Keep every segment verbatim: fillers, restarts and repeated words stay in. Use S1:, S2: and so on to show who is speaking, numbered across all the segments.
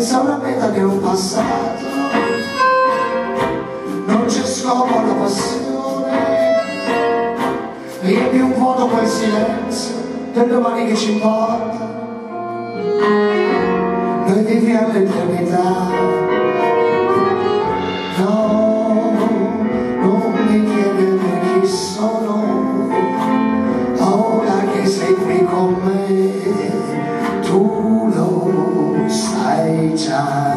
S1: senza una meta né un passato, non c'è scopo alla passione, riempi un vuoto quel silenzio del domani che ci importa. Noi viviamo l'eternità, no, non mi chiedere chi sono, ora che sei qui con me, tu lo sai già.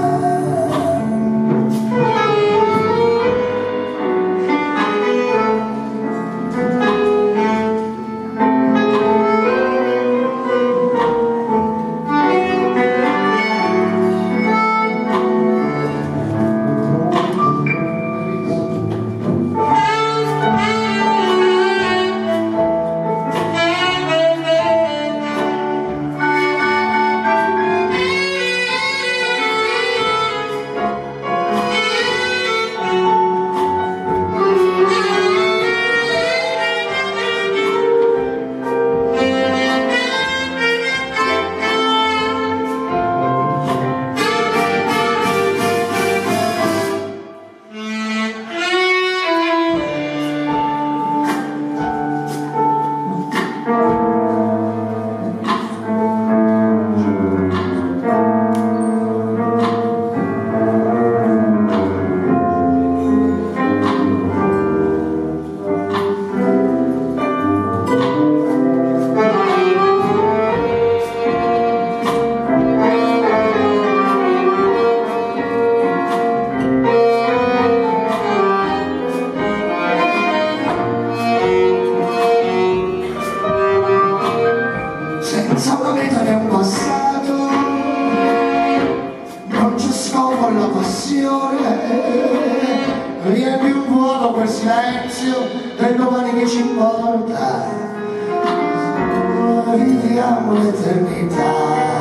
S1: Senza una meta né un passato, non c'è scopo alla passione, riempi un vuoto quel silenzio del domani che ci importa. Viviamo l'eternità,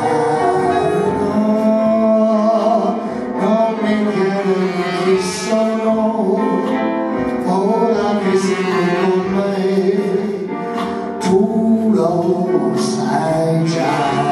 S1: no, non mi chiedere chi sono, ora che sei con me, tu lo sai già.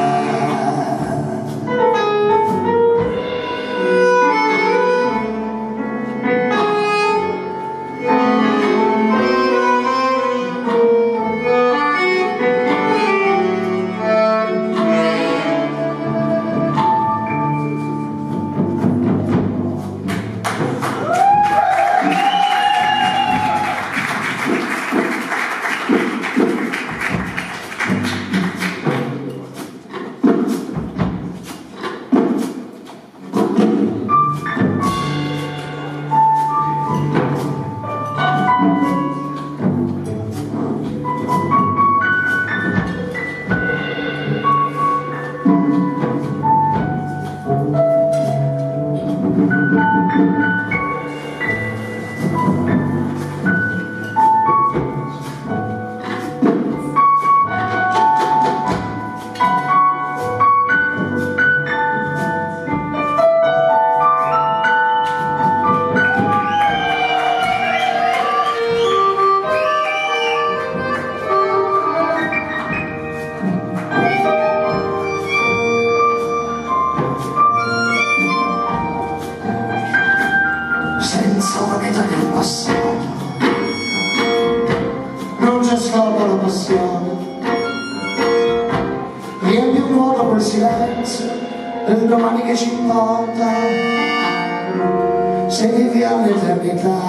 S1: Senza una meta del passato, non c'è scopo alla passione, riempi un vuoto quel silenzio del domani che ci importa. Se viviamo l'eternità,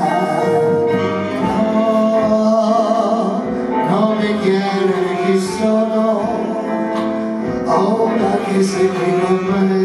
S1: no, non mi chiedere chi sono, ora che sei qui con me.